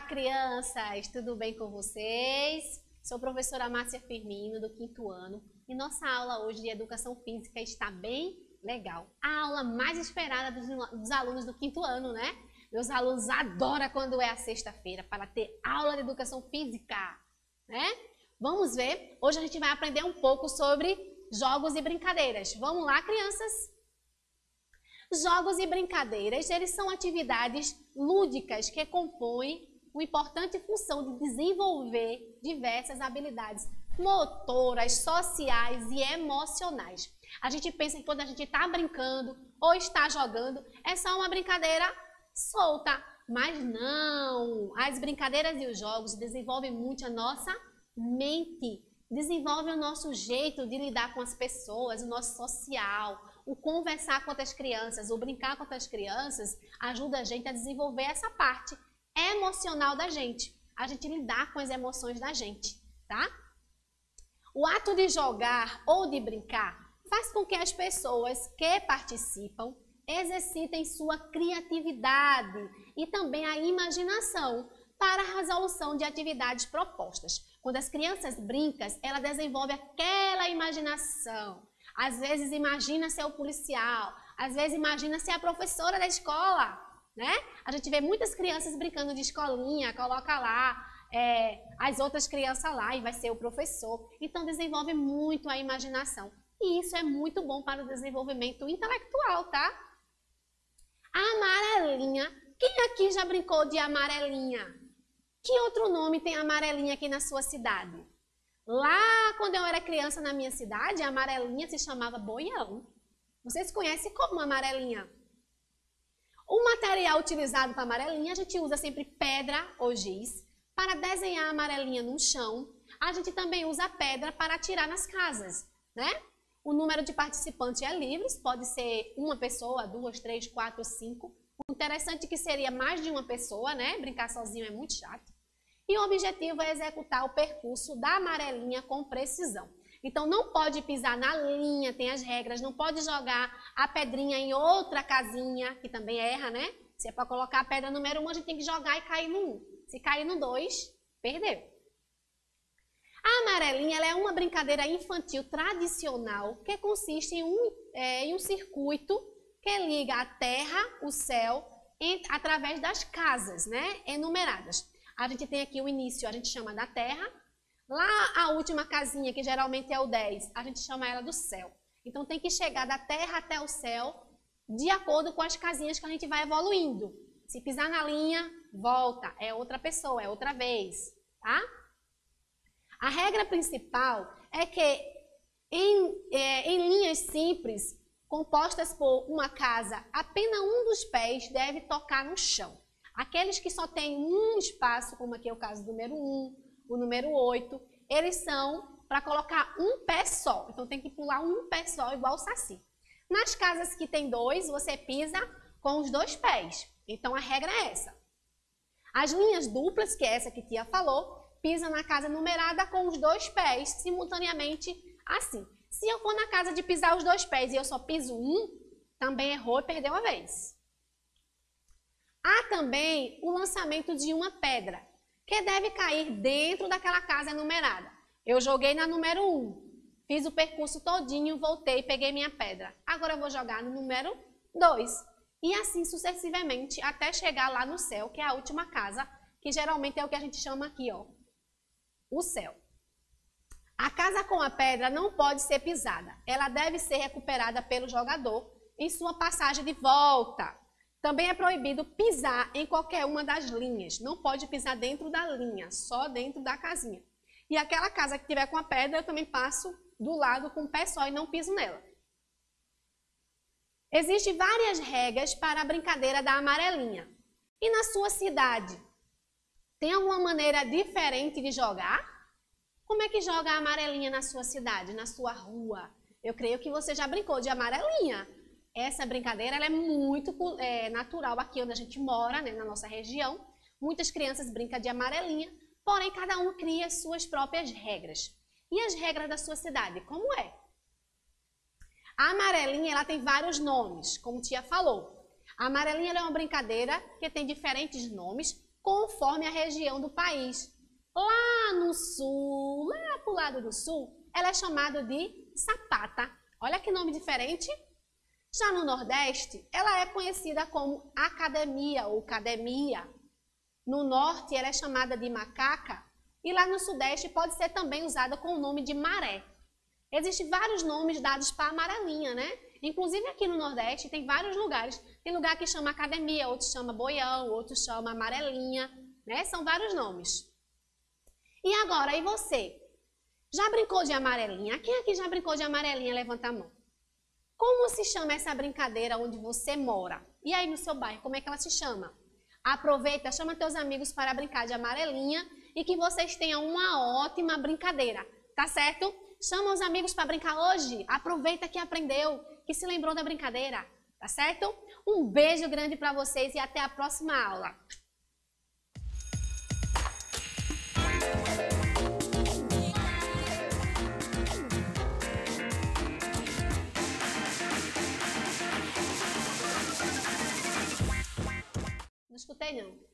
Crianças! Tudo bem com vocês? Sou a professora Márcia Firmino, do 5º ano, e nossa aula hoje de Educação Física está bem legal. A aula mais esperada dos alunos do 5º ano, né? Meus alunos adoram quando é a sexta-feira para ter aula de Educação Física, né? Vamos ver, hoje a gente vai aprender um pouco sobre jogos e brincadeiras. Vamos lá, crianças? Jogos e brincadeiras, eles são atividades lúdicas que compõem uma importante função de desenvolver diversas habilidades motoras, sociais e emocionais. A gente pensa que quando a gente está brincando ou está jogando, é só uma brincadeira solta, mas não! As brincadeiras e os jogos desenvolvem muito a nossa mente, desenvolvem o nosso jeito de lidar com as pessoas, o nosso social, o conversar com outras crianças, o brincar com outras crianças, ajuda a gente a desenvolver essa parte emocional da gente, a gente lidar com as emoções da gente, tá? O ato de jogar ou de brincar faz com que as pessoas que participam exercitem sua criatividade e também a imaginação para a resolução de atividades propostas. Quando as crianças brincam, ela desenvolve aquela imaginação. Às vezes imagina ser o policial, às vezes imagina ser a professora da escola, né? A gente vê muitas crianças brincando de escolinha, coloca lá as outras crianças lá e vai ser o professor. Então desenvolve muito a imaginação. E isso é muito bom para o desenvolvimento intelectual, tá? A amarelinha. Quem aqui já brincou de amarelinha? Que outro nome tem amarelinha aqui na sua cidade? Lá, quando eu era criança na minha cidade, a amarelinha se chamava boião. Vocês conhecem como amarelinha? O material utilizado para amarelinha, a gente usa sempre pedra ou giz. Para desenhar a amarelinha no chão, a gente também usa pedra para atirar nas casas, né? O número de participantes é livre, pode ser uma pessoa, 2, 3, 4, 5. O interessante é que seria mais de uma pessoa, né? Brincar sozinho é muito chato. E o objetivo é executar o percurso da amarelinha com precisão. Então, não pode pisar na linha, tem as regras, não pode jogar a pedrinha em outra casinha, que também erra, né? Se é para colocar a pedra número 1, a gente tem que jogar e cair no 1. Se cair no 2, perdeu. A amarelinha ela é uma brincadeira infantil tradicional que consiste em um circuito que liga a terra, o céu, através das casas, né? Enumeradas. A gente tem aqui o início, a gente chama da terra. Lá a última casinha, que geralmente é o 10, a gente chama ela do céu. Então tem que chegar da terra até o céu de acordo com as casinhas que a gente vai evoluindo. Se pisar na linha, volta, é outra pessoa, é outra vez, tá? A regra principal é que em linhas simples, compostas por uma casa, apenas um dos pés deve tocar no chão. Aqueles que só têm um espaço, como aqui é o caso do número 1, o número 8, eles são para colocar um pé só. Então tem que pular um pé só, igual o saci. Nas casas que tem 2, você pisa com os 2 pés. Então a regra é essa. As linhas duplas, que é essa que a tia falou, pisa na casa numerada com os 2 pés, simultaneamente assim. Se eu for na casa de pisar os 2 pés e eu só piso um, também errou e perdeu a vez. Há também o lançamento de uma pedra, que deve cair dentro daquela casa numerada. Eu joguei na número 1, fiz o percurso todinho, voltei e peguei minha pedra. Agora eu vou jogar no número 2. E assim sucessivamente até chegar lá no céu, que é a última casa, que geralmente é o que a gente chama aqui, ó, o céu. A casa com a pedra não pode ser pisada. Ela deve ser recuperada pelo jogador em sua passagem de volta. Também é proibido pisar em qualquer uma das linhas. Não pode pisar dentro da linha, só dentro da casinha. E aquela casa que tiver com a pedra, eu também passo do lado com o pé só e não piso nela. Existem várias regras para a brincadeira da amarelinha. E na sua cidade, tem alguma maneira diferente de jogar? Como é que joga a amarelinha na sua cidade, na sua rua? Eu creio que você já brincou de amarelinha. Essa brincadeira ela é muito natural aqui onde a gente mora, né, na nossa região. Muitas crianças brincam de amarelinha, porém cada um cria suas próprias regras. E as regras da sua cidade, como é? A amarelinha ela tem vários nomes, como tia falou. A amarelinha é uma brincadeira que tem diferentes nomes, conforme a região do país. Lá no sul, lá pro lado do sul, ela é chamada de sapata. Olha que nome diferente. Já no Nordeste, ela é conhecida como academia ou cademia. No Norte, ela é chamada de macaca. E lá no Sudeste, pode ser também usada com o nome de maré. Existem vários nomes dados para a amarelinha, né? Inclusive aqui no Nordeste, tem vários lugares. Tem lugar que chama academia, outros chama boião, outros chama amarelinha, né? São vários nomes. E agora, e você? Já brincou de amarelinha? Quem aqui já brincou de amarelinha? Levanta a mão. Como se chama essa brincadeira onde você mora? E aí no seu bairro, como é que ela se chama? Aproveita, chama teus amigos para brincar de amarelinha e que vocês tenham uma ótima brincadeira, tá certo? Chama os amigos para brincar hoje. Aproveita que aprendeu, que se lembrou da brincadeira, tá certo? Um beijo grande para vocês e até a próxima aula. Não escutei, não.